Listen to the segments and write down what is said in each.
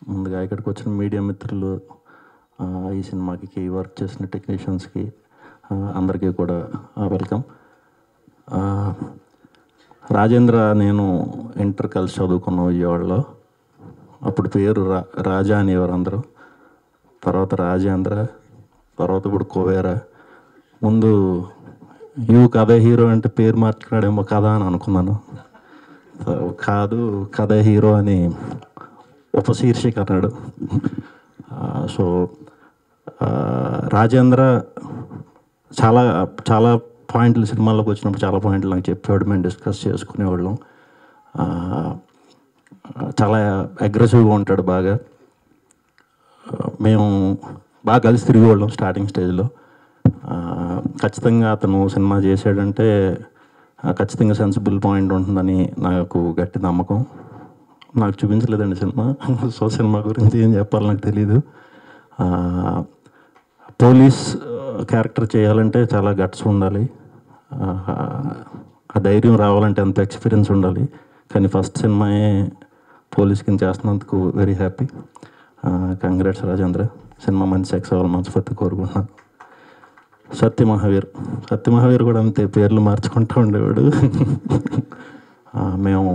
ముందుగా ఇక్కడికి వచ్చిన మీడియా మిత్రులు, ఈ సినిమాకి వర్క్ చేసిన టెక్నీషియన్స్కి అందరికీ కూడా వెల్కమ్. రాజేంద్ర నేను ఇంటర్ కలిసి చదువుకున్నాం విజయవాడలో. అప్పుడు పేరు రాజా అనేవారు అందరూ. తర్వాత రాజేంద్ర, తర్వాత ఇప్పుడు కుబేరా. ముందు కథ హీరో అంటే పేరు మార్చుకున్నాడేమో కదా అని అనుకున్నాను. కాదు, కథ హీరో అని ఉపశీర్షిక అన్నాడు. సో రాజేంద్ర చాలా చాలా పాయింట్లు సినిమాల్లోకి వచ్చినప్పుడు చాలా పాయింట్లు నాకు చెప్పేవాడు. మేము డిస్కస్ చేసుకునేవాళ్ళం. చాలా అగ్రెసివ్గా ఉంటాడు బాగా. మేము బాగా కలిసి తిరిగేవాళ్ళం స్టార్టింగ్ స్టేజ్లో. ఖచ్చితంగా అతను సినిమా చేసాడంటే ఖచ్చితంగా సెన్సిబుల్ పాయింట్ ఉంటుందని నాకు గట్టి నమ్మకం. నాకు చూపించలేదండి సినిమా, సో సినిమా గురించి ఏం చెప్పాలో నాకు తెలీదు. పోలీస్ క్యారెక్టర్ చేయాలంటే చాలా గట్స్ ఉండాలి, ఆ ధైర్యం రావాలంటే అంత ఎక్స్పీరియన్స్ ఉండాలి. కానీ ఫస్ట్ సినిమాయే పోలీస్ కింద చేస్తున్నందుకు very happy. Congrats Rajendra. Cinema మంచి సక్సెస్ అవ్వాలి మనస్ఫూర్తి కోరుకుంటున్నాను. సత్యమహావీర్ కూడా అంతే, పేర్లు మార్చుకుంటూ ఉండేవాడు. మేము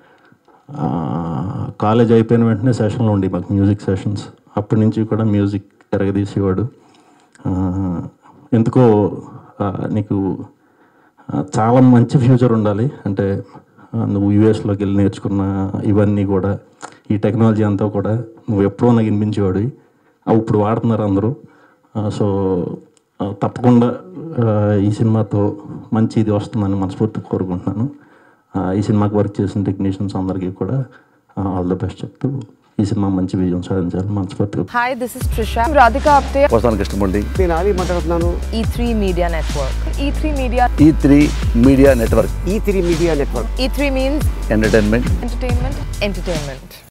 కాలేజ్ అయిపోయిన వెంటనే సెషన్లో ఉండి మాకు మ్యూజిక్ సెషన్స్, అప్పటి నుంచి కూడా మ్యూజిక్ ఎరగదీసేవాడు. ఎందుకో నీకు చాలా మంచి ఫ్యూచర్ ఉండాలి అంటే నువ్వు యూఎస్లోకి వెళ్ళి నేర్చుకున్న ఇవన్నీ కూడా, ఈ టెక్నాలజీ అంతా కూడా నువ్వు ఎప్పుడో నాకు వినిపించేవాడు. ఇప్పుడు వాడుతున్నారు అందరూ. సో తప్పకుండా ఈ సినిమాతో మంచి ఇది వస్తుందని మనస్ఫూర్తి కోరుకుంటున్నాను. ఈ సినిమాకి వర్క్ చేసిన టెక్నీషియన్స్ అందరికీ కూడా ఆల్ ద బెస్ట్ చెప్తూ ఈ సినిమా మంచి విజయం సాధించాలి మనస్ఫూర్తిగా. Hi, this is Trisha. I'm Radhika Apte. వస్తాను కృష్ణమూర్తి. నేను ఆలీ మాట్లాడుతున్నాను. E3 Media Network. E3 Media. E3 media network. E3 media network. E3 means entertainment. entertainment.